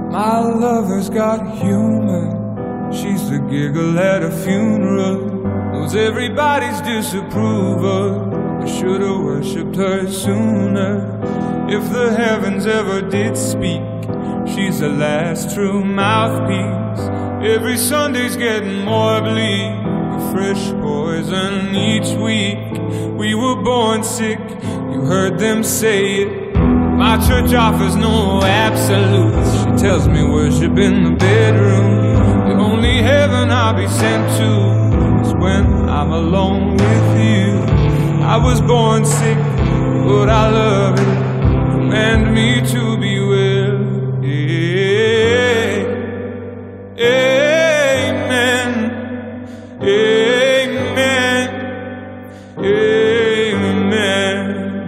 My lover's got humor. She's the giggle at a funeral, knows everybody's disapproval. I should've worshipped her sooner. If the heavens ever did speak, she's the last true mouthpiece. Every Sunday's getting more bleak, a fresh poison each week. We were born sick, you heard them say it. My church offers no absolutes. She tells me worship in the bedroom. The only heaven I'll be sent to is when I'm alone with you. I was born sick, but I love it. Command me to be well. Amen. Amen. Amen.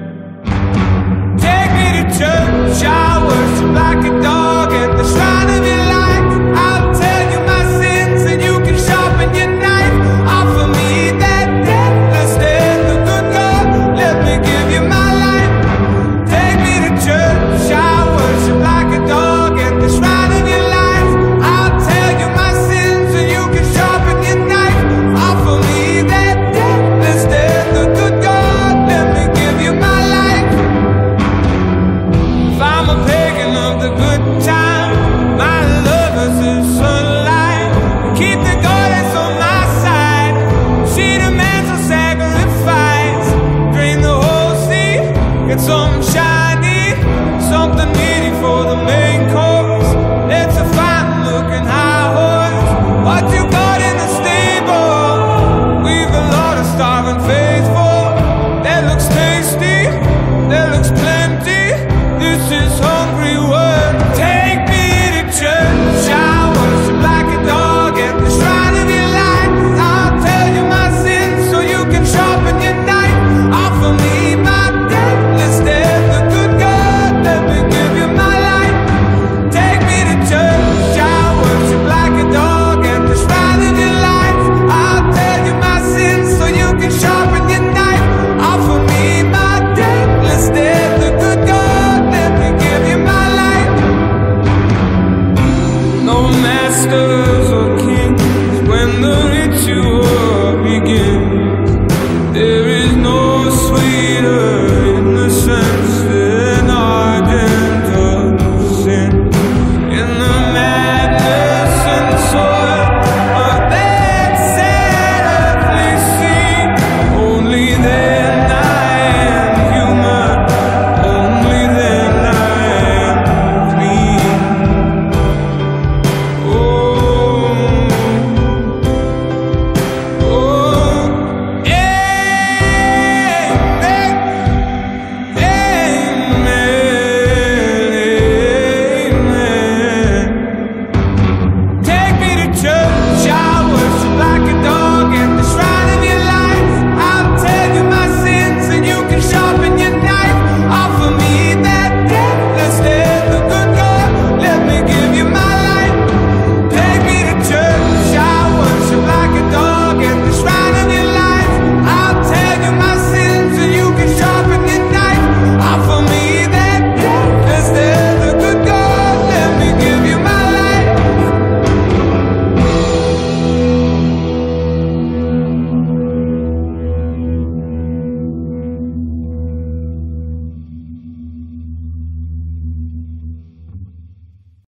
Take me to church, I worship like a dog at the shrine of your light. I'll tell you my sins and you can sharpen your knife. Offer me that deathless death, the good God, let me give you my life. Take me to church, I worship like a dog at the shrine of your life. I'll tell you my sins and you can sharpen your knife. Offer me that deathless death, the good God, let me give you my life. If I'm a pagan of the good time, my lover's the sunlight. Keep the goddess on my side. She demands a sacrifice. Drain the whole sea, get some shiny, something needy for the main course. It's a fine looking high horse. What you got in the stable? We've a lot of starving faithful. That looks tasty, that looks plenty. This is hungry